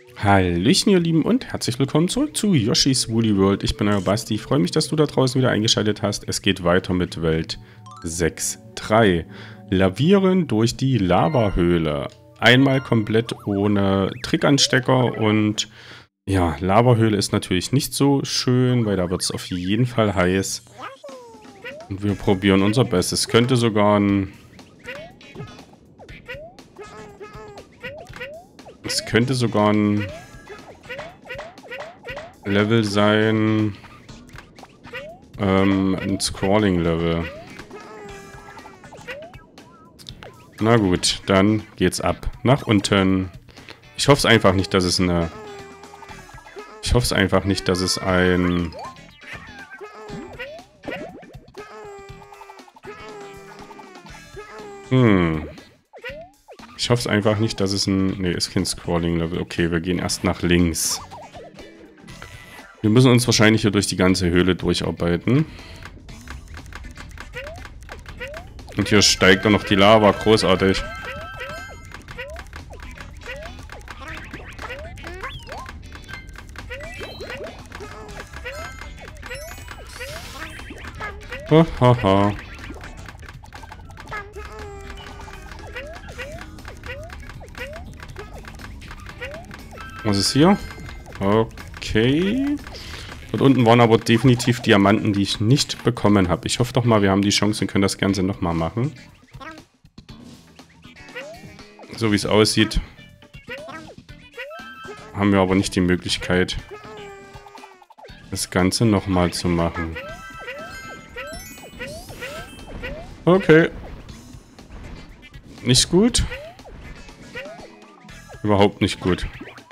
Hallöchen ihr Lieben und herzlich willkommen zurück zu Yoshi's Woolly World. Ich bin euer Basti, ich freue mich, dass du da draußen wieder eingeschaltet hast. Es geht weiter mit Welt 6.3. Lavieren durch die Lavahöhle. Einmal komplett ohne Trickanstecker und ja, Lavahöhle ist natürlich nicht so schön, weil da wird es auf jeden Fall heiß. Und wir probieren unser Bestes. Es könnte sogar ein... Es könnte sogar ein Level sein, ein Scrolling-Level. Na gut, dann geht's ab. Nach unten. Ich hoffe es einfach nicht, dass es eine... Ich hoffe es einfach nicht, dass es ein... Ich hoffe es einfach nicht, dass es ein... Ne, ist kein Scrolling-Level. Okay, wir gehen erst nach links. Wir müssen uns wahrscheinlich hier durch die ganze Höhle durcharbeiten. Und hier steigt dann noch die Lava. Großartig. Hahaha. Was ist hier? Okay. Dort unten waren aber definitiv Diamanten, die ich nicht bekommen habe. Ich hoffe doch mal, wir haben die Chance und können das Ganze nochmal machen. So wie es aussieht, haben wir aber nicht die Möglichkeit, das Ganze nochmal zu machen. Okay. Nicht gut. Überhaupt nicht gut.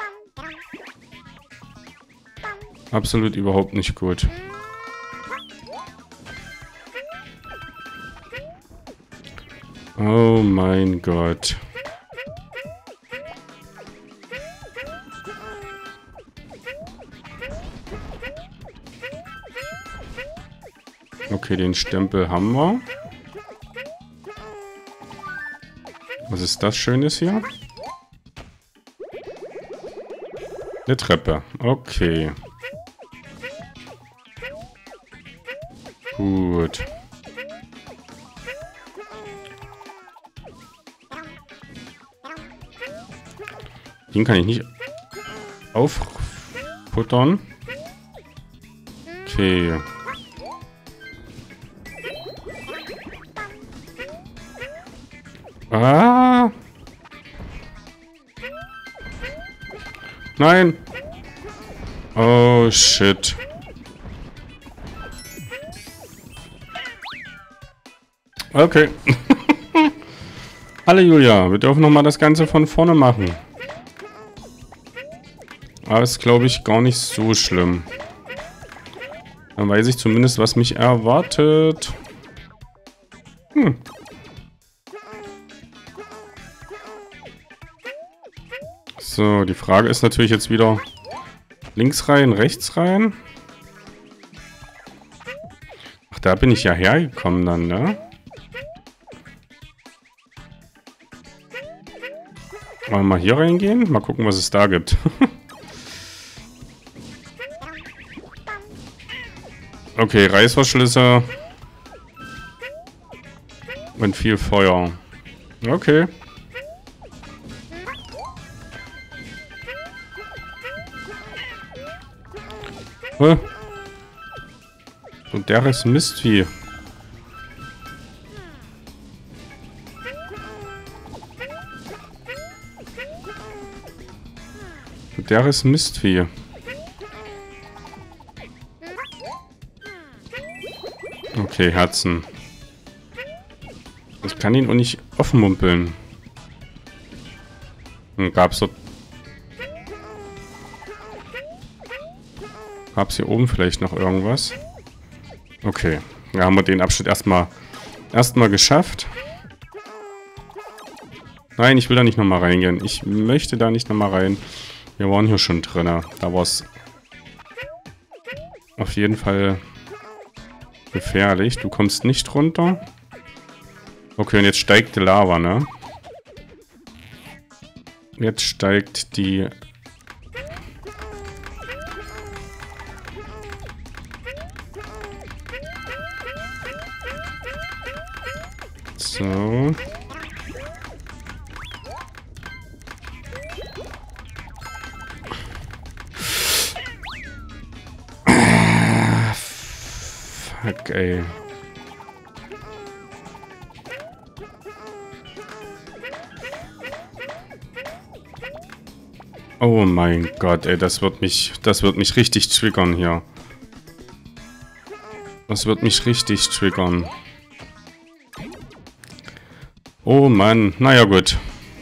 Absolut überhaupt nicht gut. Oh mein Gott. Okay, den Stempel haben wir. Was ist das Schönes hier? Eine Treppe. Okay. Gut. Den kann ich nicht auffuttern. Okay. Ah! Nein! Oh, shit. Okay. Hallo Julia, wir dürfen nochmal das Ganze von vorne machen. Aber ist, glaube ich, gar nicht so schlimm. Dann weiß ich zumindest, was mich erwartet. So, die Frage ist natürlich jetzt wieder links rein, rechts rein. Ach, da bin ich ja hergekommen dann, ne? Wollen wir mal hier reingehen? Mal gucken, was es da gibt. Okay, Reißverschlüsse. Und viel Feuer. Okay. Und der ist Mistvieh. Der ist Mistvieh. Okay, Herzen. Ich kann ihn auch nicht offenmumpeln. Gab's dort... Gab's hier oben vielleicht noch irgendwas? Okay. Ja, haben wir den Abschnitt erstmal geschafft. Nein, ich will da nicht nochmal reingehen. Ich möchte da nicht nochmal rein. Wir waren hier schon drin. Da war es auf jeden Fall gefährlich. Du kommst nicht runter. Okay, und jetzt steigt die Lava, ne? Jetzt steigt die Okay. Oh mein Gott, ey, das wird mich richtig triggern hier. Das wird mich richtig triggern. Oh Mann, naja gut.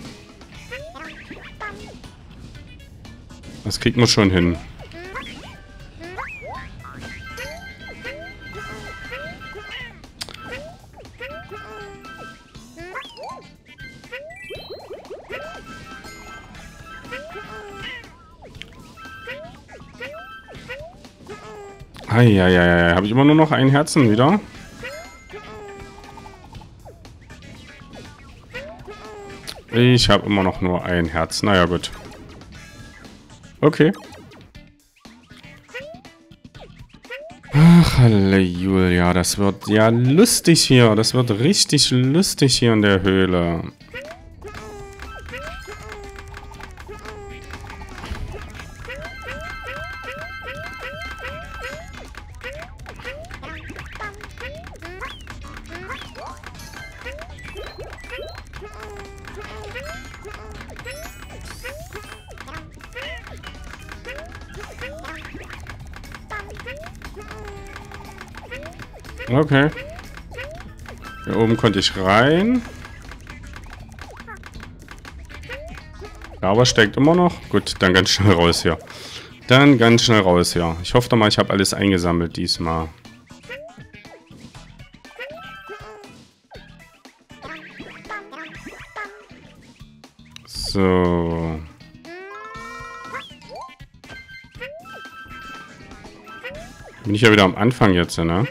Das kriegt man schon hin. Eieiei, habe ich immer nur noch ein Herzen wieder? Ich habe immer noch nur ein Herz. Naja, gut. Okay. Ach, Halleluja, das wird ja lustig hier. Das wird richtig lustig hier in der Höhle. Okay. Hier oben konnte ich rein. Aber steckt immer noch. Gut, dann ganz schnell raus hier. Dann ganz schnell raus hier. Ich hoffe doch mal, ich habe alles eingesammelt diesmal. So. Bin ich ja wieder am Anfang jetzt, ne?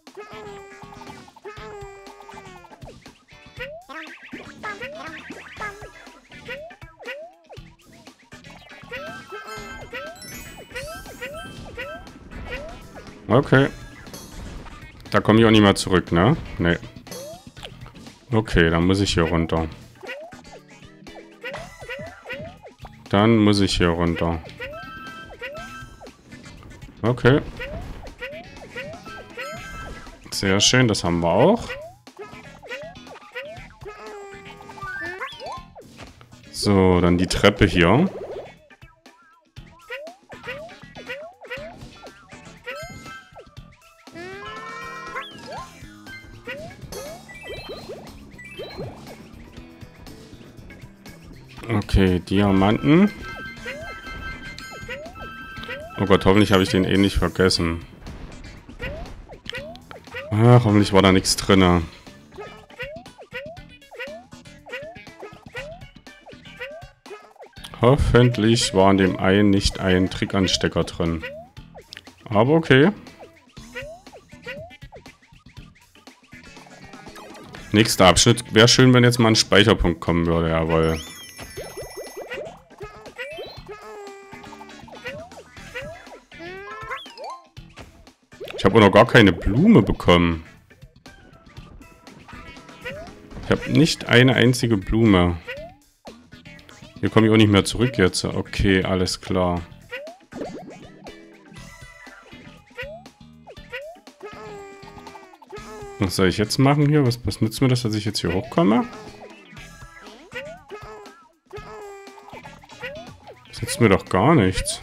Okay. Da komme ich auch nicht mehr zurück, ne? Ne. Okay, dann muss ich hier runter. Dann muss ich hier runter. Okay. Sehr schön, das haben wir auch. So, dann die Treppe hier. Okay, Diamanten. Oh Gott, hoffentlich habe ich den eh nicht vergessen. Ach, hoffentlich war da nichts drin. Hoffentlich war in dem einen nicht ein Trickanstecker drin. Aber okay. Nächster Abschnitt. Wäre schön, wenn jetzt mal ein Speicherpunkt kommen würde, jawohl. Ich habe auch noch gar keine Blume bekommen. Ich habe nicht eine einzige Blume. Hier komme ich auch nicht mehr zurück jetzt. Okay, alles klar. Was soll ich jetzt machen hier? Was nützt mir das, dass ich jetzt hier hochkomme? Das nützt mir doch gar nichts.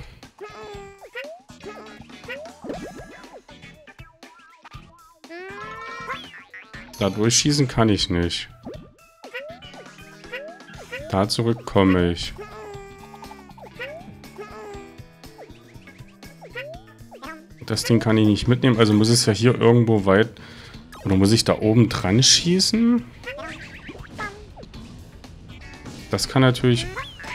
Da durchschießen kann ich nicht. Da zurück komme ich. Das Ding kann ich nicht mitnehmen, also muss es ja hier irgendwo weit... Oder muss ich da oben dran schießen? Das kann natürlich...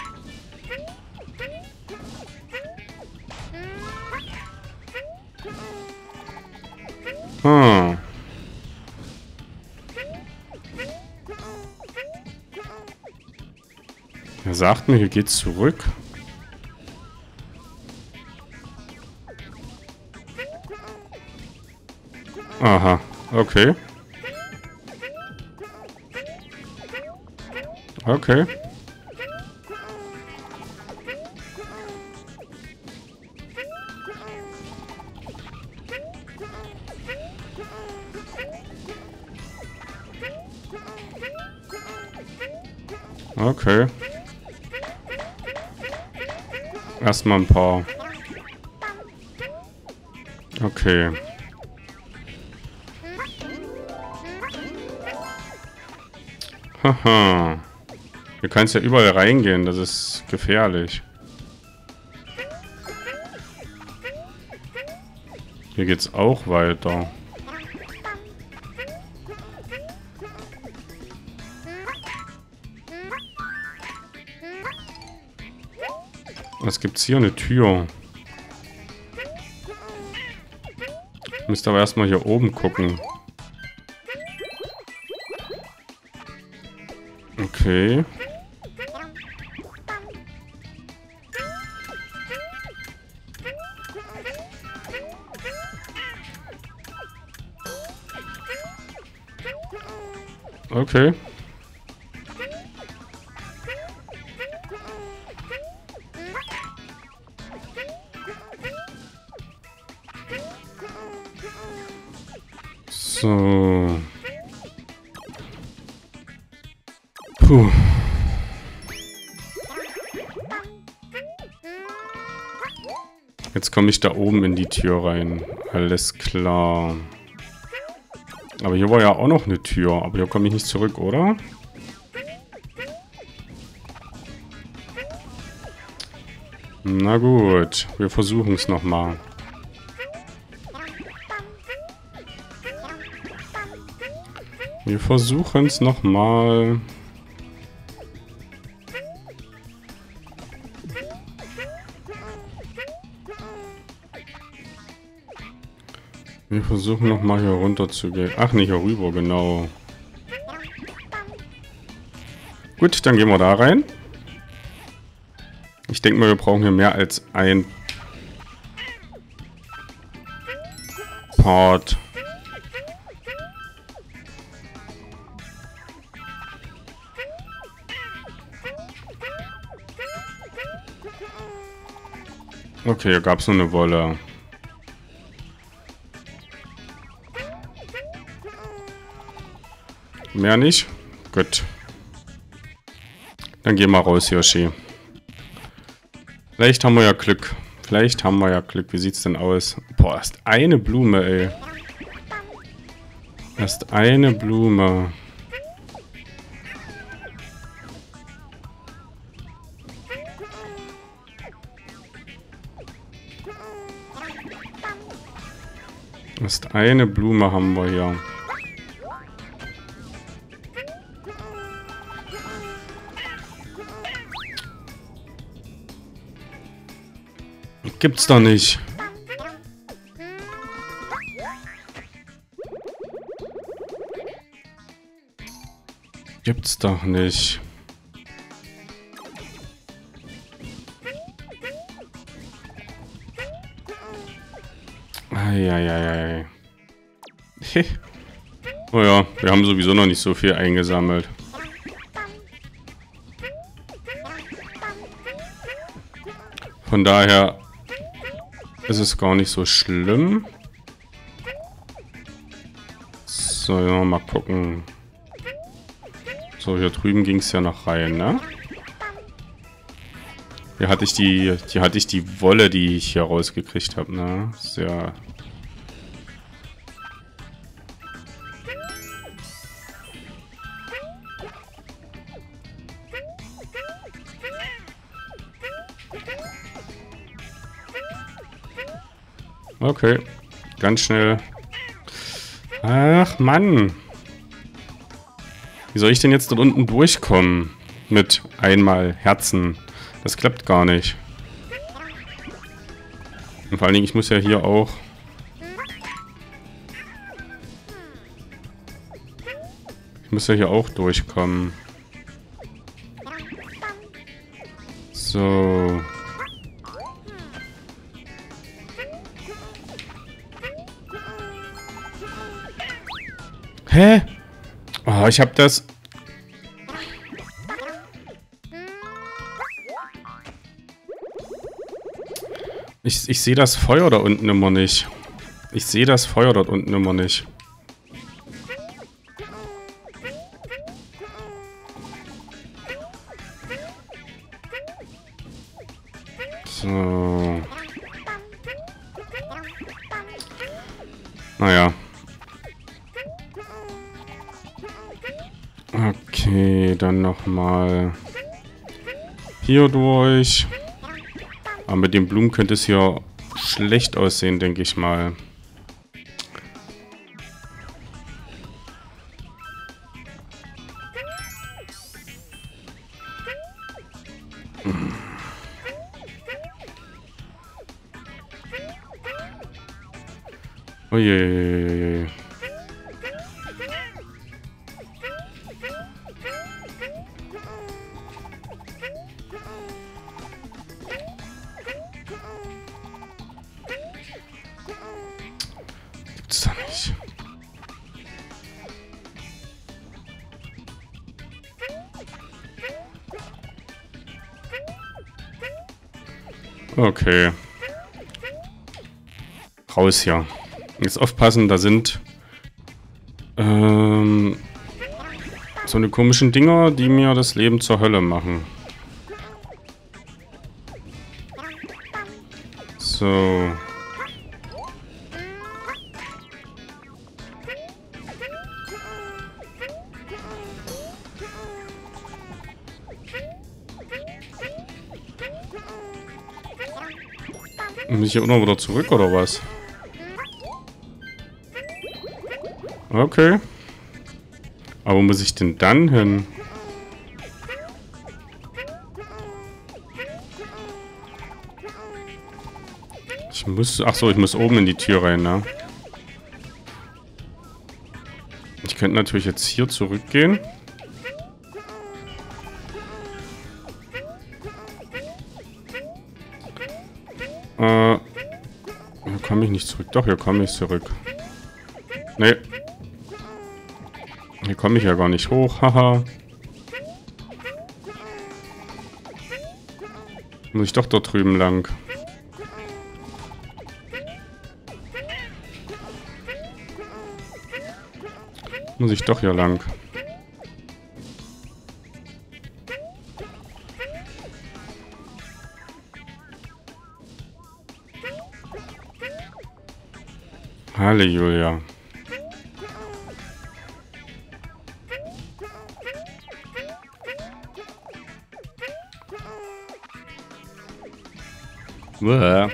Ah. Er sagt mir, hier geht's zurück. Aha, okay. Okay. Okay. Erstmal ein paar. Okay. Haha. Hier kannst ja überall reingehen. Das ist gefährlich. Hier geht's auch weiter. Was gibt's hier? Eine Tür. Ich müsste aber erstmal hier oben gucken. Okay. Okay. So. Puh. Jetzt komme ich da oben in die Tür rein. Alles klar. Aber hier war ja auch noch eine Tür. Aber hier komme ich nicht zurück, oder? Na gut. Wir versuchen es nochmal. Wir versuchen es nochmal. Wir versuchen nochmal hier runter zu gehen. Ach, nicht hier rüber, genau. Gut, dann gehen wir da rein. Ich denke mal, wir brauchen hier mehr als ein Part. Okay, hier gab es nur eine Wolle. Mehr nicht? Gut. Dann gehen wir raus, Yoshi. Vielleicht haben wir ja Glück. Vielleicht haben wir ja Glück. Wie sieht's denn aus? Boah, erst eine Blume, ey. Erst eine Blume. Erst eine Blume haben wir hier. Gibt's doch nicht. Gibt's doch nicht. Eieiei. Oh ja, wir haben sowieso noch nicht so viel eingesammelt. Von daher ist es gar nicht so schlimm. So, ja, mal gucken. So, hier drüben ging es ja noch rein, ne? Hier hatte ich die Wolle, die ich hier rausgekriegt habe, ne? Sehr. Okay, ganz schnell. Ach, Mann. Wie soll ich denn jetzt dort unten durchkommen? Mit einmal Herzen. Das klappt gar nicht. Und vor allen Dingen, ich muss ja hier auch... Ich muss ja hier auch durchkommen. So... Hä? Oh, ich hab das... Ich sehe das Feuer da unten immer nicht. Ich sehe das Feuer dort unten immer nicht. So. Naja. Okay, dann nochmal hier durch. Aber mit den Blumen könnte es hier schlecht aussehen, denke ich mal. Oh je. Gibt's da nicht. Okay. Raus hier. Jetzt aufpassen, da sind so eine komischen Dinger, die mir das Leben zur Hölle machen. So. Muss ich hier auch noch wieder zurück, oder was? Okay. Aber wo muss ich denn dann hin? Ich muss... Achso, ich muss oben in die Tür rein, ne? Ich könnte natürlich jetzt hier zurückgehen. Hier komme ich nicht zurück. Doch, hier komme ich zurück. Nee. Hier komme ich ja gar nicht hoch. Haha. Muss ich doch dort drüben lang. Muss ich doch hier lang. Halleluja. Bäh.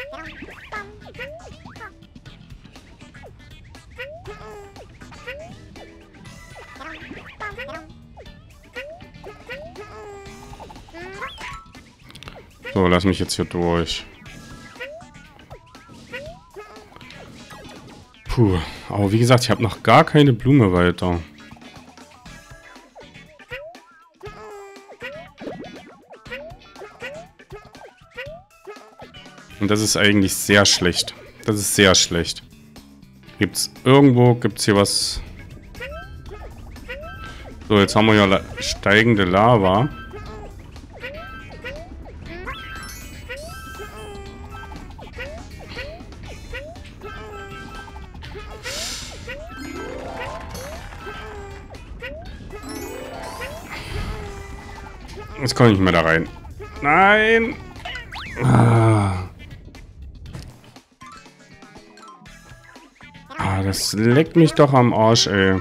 So, lass mich jetzt hier durch. Puh, aber wie gesagt, ich habe noch gar keine Blume weiter. Und das ist eigentlich sehr schlecht. Das ist sehr schlecht. Gibt's hier was? So, jetzt haben wir ja steigende Lava. Jetzt komme ich nicht mehr da rein. Nein! Das leckt mich doch am Arsch, ey.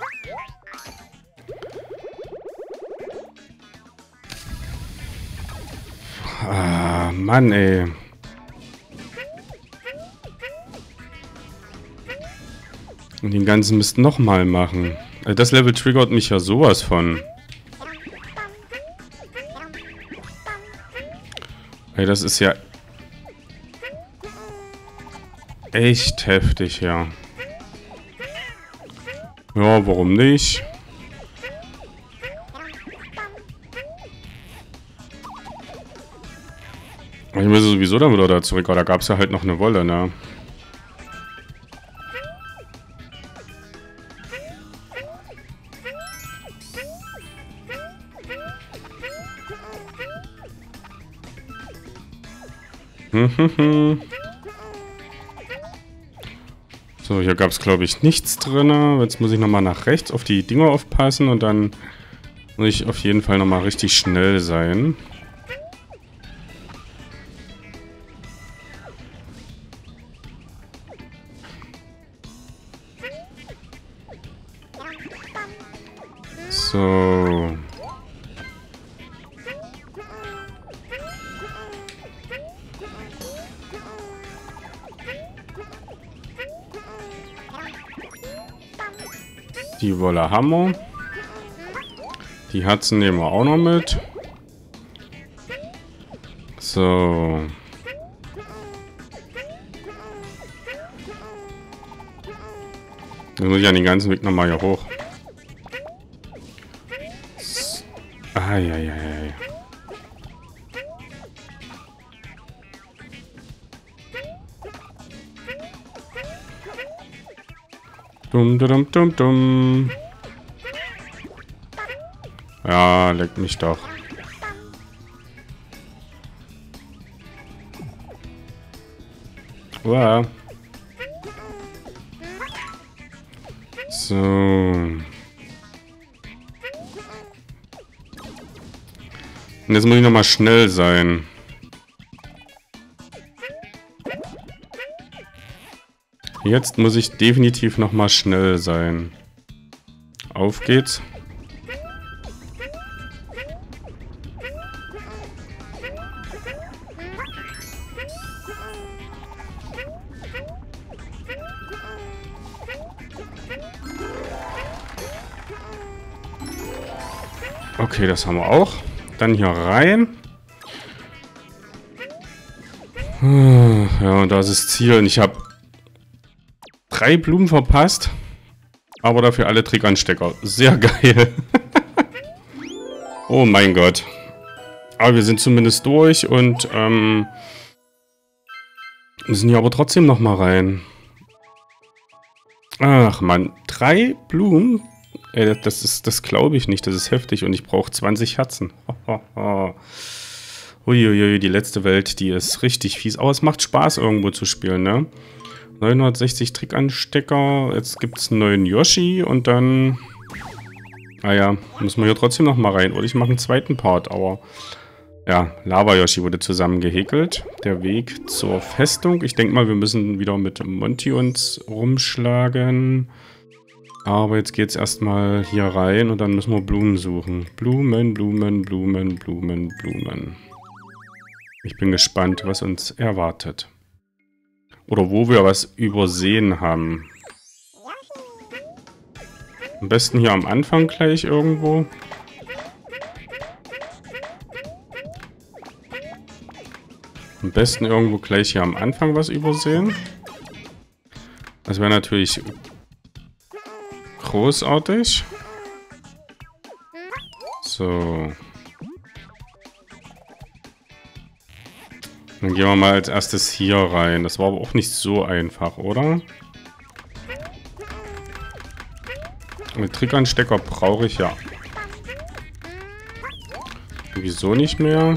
Mann, ey. Und den ganzen Mist nochmal machen. Das Level triggert mich ja sowas von. Ey, das ist ja echt heftig, ja. Ja, warum nicht? Ich muss sowieso dann wieder da zurück, aber da gab es ja halt noch eine Wolle, ne? So, hier gab es, glaube ich, nichts drin. Jetzt muss ich nochmal nach rechts auf die Dinger aufpassen und dann muss ich auf jeden Fall nochmal richtig schnell sein. So. Die Wolle haben wir. Die Herzen nehmen wir auch noch mit. So. Dann muss ich ja den ganzen Weg nochmal hier hoch. Eieiei. Dumm, dumm, dumm, dumm. Ja, leck mich doch. Uah. So. Und jetzt muss ich nochmal schnell sein. Jetzt muss ich definitiv nochmal schnell sein. Auf geht's. Okay, das haben wir auch. Dann hier rein. Ja, und da ist das Ziel. Und ich habe 3 Blumen verpasst. Aber dafür alle Trickanstecker. Sehr geil. Oh mein Gott. Aber wir sind zumindest durch. Und müssen hier aber trotzdem noch mal rein. Ach man, 3 Blumen? Das glaube ich nicht. Das ist heftig und ich brauche 20 Herzen. Uiuiui, die letzte Welt, die ist richtig fies. Aber es macht Spaß, irgendwo zu spielen, ne? 960 Trickanstecker. Jetzt gibt es einen neuen Yoshi und dann... Naja, müssen wir hier trotzdem noch mal rein. Oder ich mache einen zweiten Part, aber... Ja, Lava-Yoshi wurde zusammen gehäkelt. Der Weg zur Festung. Ich denke mal, wir müssen wieder mit Monty uns rumschlagen. Aber jetzt geht es erstmal hier rein und dann müssen wir Blumen suchen. Blumen, Blumen, Blumen, Blumen, Blumen. Ich bin gespannt, was uns erwartet. Oder wo wir was übersehen haben. Am besten hier am Anfang gleich irgendwo. Am besten irgendwo gleich hier am Anfang was übersehen. Das wäre natürlich... großartig. So. Dann gehen wir mal als erstes hier rein. Das war aber auch nicht so einfach, oder? Mit Trickanstecker brauche ich ja. Wieso nicht mehr?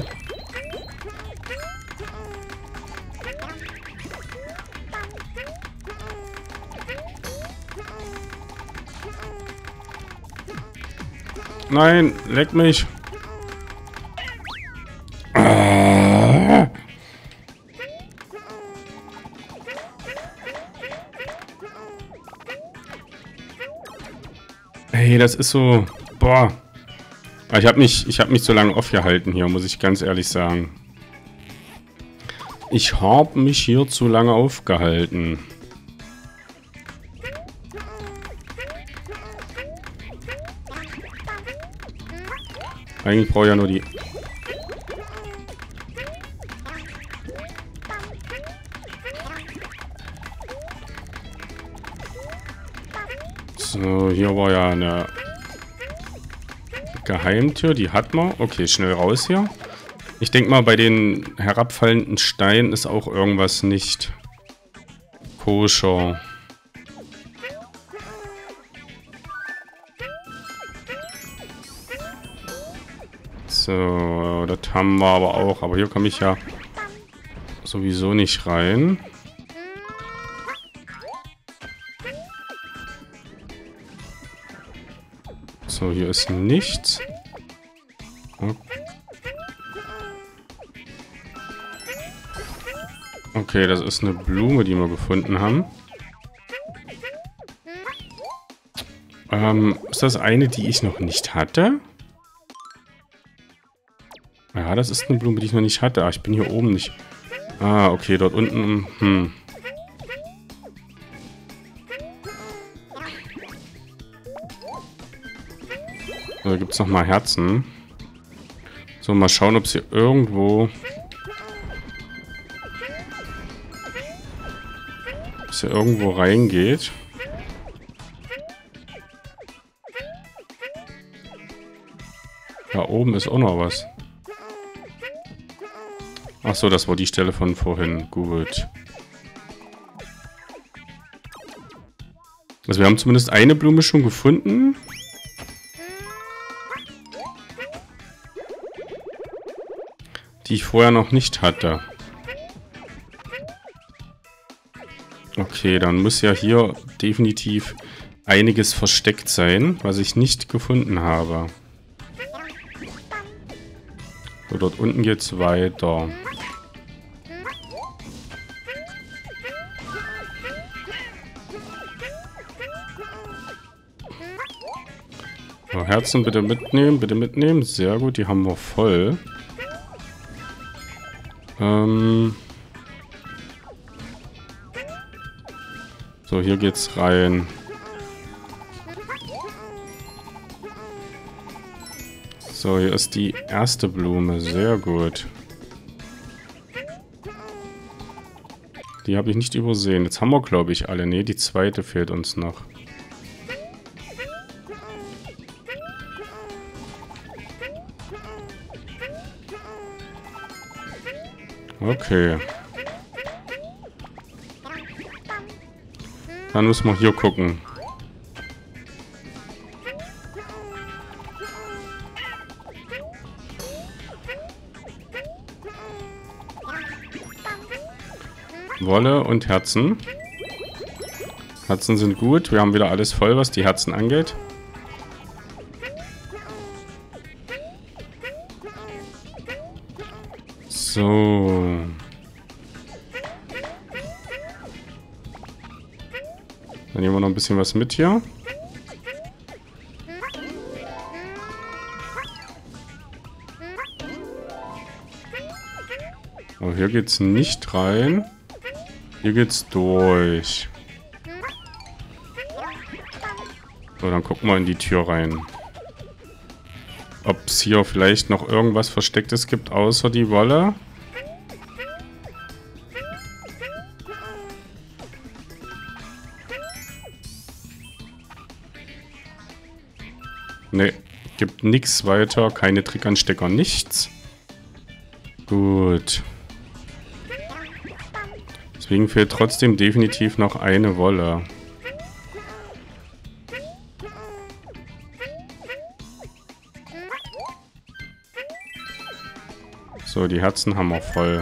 Nein, leck mich. Hey, das ist so... Boah. Ich habe mich so lange aufgehalten hier, muss ich ganz ehrlich sagen. Ich habe mich hier zu lange aufgehalten. Eigentlich brauche ich ja nur die... So, hier war ja eine Geheimtür, die hat man. Okay, schnell raus hier. Ich denke mal, bei den herabfallenden Steinen ist auch irgendwas nicht koscher. So, das haben wir aber auch. Aber hier komme ich ja sowieso nicht rein. So, hier ist nichts. Okay, das ist eine Blume, die wir gefunden haben. Ist das eine, die ich noch nicht hatte? Ja, das ist eine Blume, die ich noch nicht hatte. Ah, ich bin hier oben nicht. Ah, okay, dort unten. So, da gibt es nochmal Herzen. So, mal schauen, ob sie irgendwo... Ob sie irgendwo reingeht. Da oben ist auch noch was. Ach so, das war die Stelle von vorhin. Gut. Also wir haben zumindest eine Blume schon gefunden. Die ich vorher noch nicht hatte. Okay, dann muss ja hier definitiv einiges versteckt sein, was ich nicht gefunden habe. So, dort unten geht's weiter. So, Herzen bitte mitnehmen, bitte mitnehmen. Sehr gut, die haben wir voll. So, hier geht's rein. So, hier ist die erste Blume. Sehr gut. Die habe ich nicht übersehen. Jetzt haben wir, glaube ich, alle. Ne, die zweite fehlt uns noch. Okay. Dann müssen wir hier gucken. Wolle und Herzen. Herzen sind gut. Wir haben wieder alles voll, was die Herzen angeht. So. Dann nehmen wir noch ein bisschen was mit hier. Oh, hier geht's nicht rein. Hier geht's durch. So, dann gucken wir in die Tür rein. Ob es hier vielleicht noch irgendwas Verstecktes gibt, außer die Wolle. Ne, gibt nichts weiter. Keine Trickanstecker, nichts. Gut. Deswegen fehlt trotzdem definitiv noch eine Wolle. So, die Herzen haben wir voll.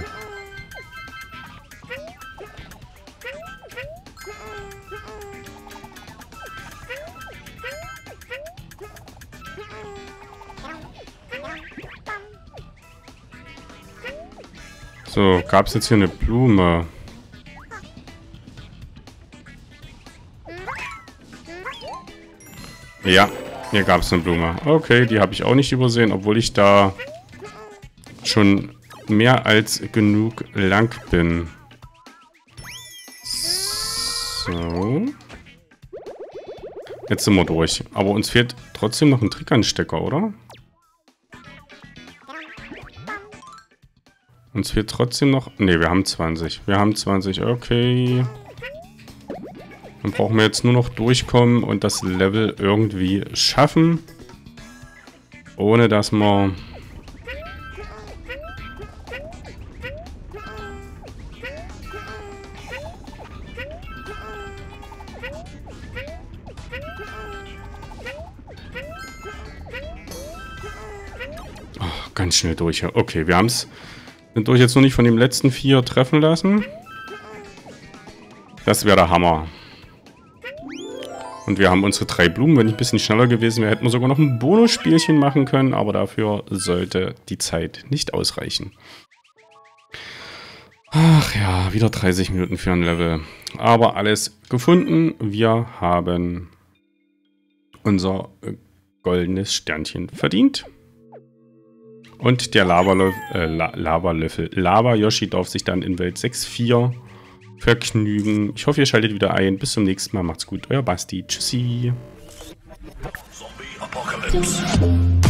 So, gab es jetzt hier eine Blume? Ja, hier gab es eine Blume. Okay, die habe ich auch nicht übersehen, obwohl ich da schon mehr als genug lang bin. So. Jetzt sind wir durch. Aber uns fehlt trotzdem noch ein Trickanstecker, oder? Uns fehlt trotzdem noch... Ne, wir haben 20. Wir haben 20, okay. Dann brauchen wir jetzt nur noch durchkommen und das Level irgendwie schaffen. Ohne dass wir... Oh, ganz schnell durch. Okay, wir haben es... Sind durch jetzt noch nicht von den letzten 4 treffen lassen. Das wäre der Hammer. Und wir haben unsere 3 Blumen. Wenn ich ein bisschen schneller gewesen wäre, hätten wir sogar noch ein Bonusspielchen machen können. Aber dafür sollte die Zeit nicht ausreichen. Ach ja, wieder 30 Minuten für ein Level. Aber alles gefunden. Wir haben unser goldenes Sternchen verdient. Und der Lava-Yoshi darf sich dann in Welt 6.4 vergnügen. Ich hoffe, ihr schaltet wieder ein. Bis zum nächsten Mal. Macht's gut. Euer Basti. Tschüssi. Zombie Apocalypse.